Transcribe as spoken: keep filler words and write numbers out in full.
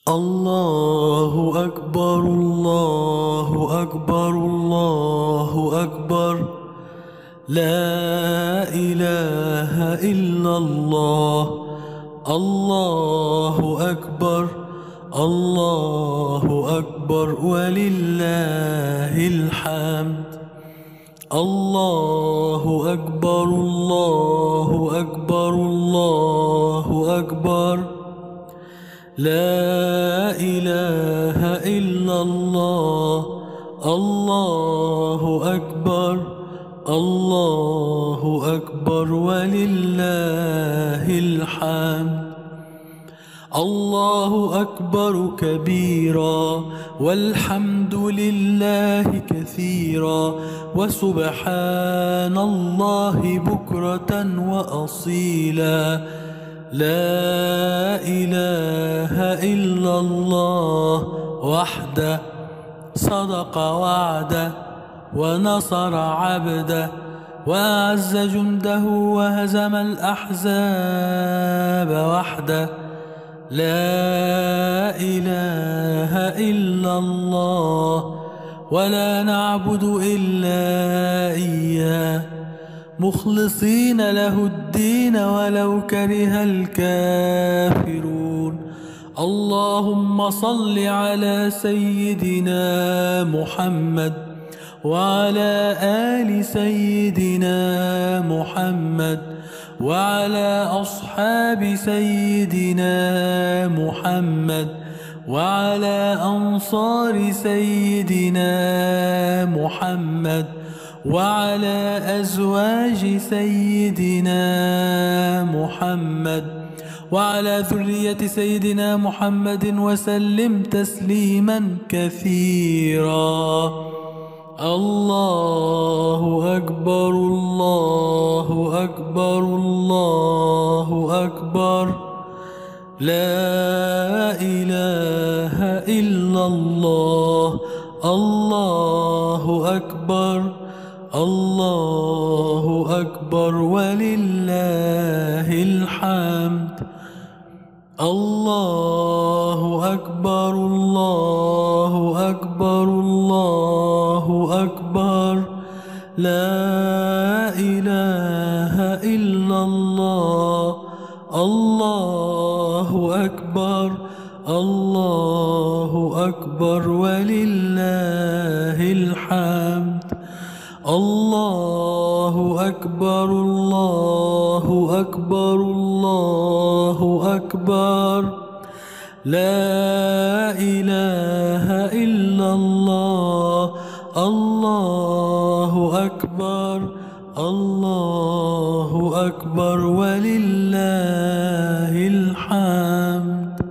الله أكبر الله أكبر الله أكبر. لا إله إلا الله. الله أكبر الله أكبر ولله الحمد. الله أكبر الله أكبر الله أكبر. لا إله إلا الله. الله أكبر الله أكبر ولله الحمد. الله أكبر كبيرا والحمد لله كثيرا وسبحان الله بكرة وأصيلا. لا إله إلا الله وحده صدق وعده ونصر عبده وأعز جنده وهزم الأحزاب وحده. لا إله إلا الله ولا نعبد إلا إياه مخلصين له الدين ولو كره الكافرون. اللهم صل على سيدنا محمد وعلى آل سيدنا محمد وعلى أصحاب سيدنا محمد وعلى أنصار سيدنا محمد وعلى أزواج سيدنا محمد وعلى ذرية سيدنا محمد وسلم تسليما كثيرا. الله أكبر الله أكبر الله أكبر. لا إله إلا الله. الله أكبر الله أكبر ولله الحمد. الله أكبر الله أكبر الله أكبر. لا إله إلا الله. الله أكبر الله أكبر ولله الحمد. الله أكبر الله أكبر الله أكبر. لا إله إلا الله. الله أكبر الله أكبر ولله الحمد.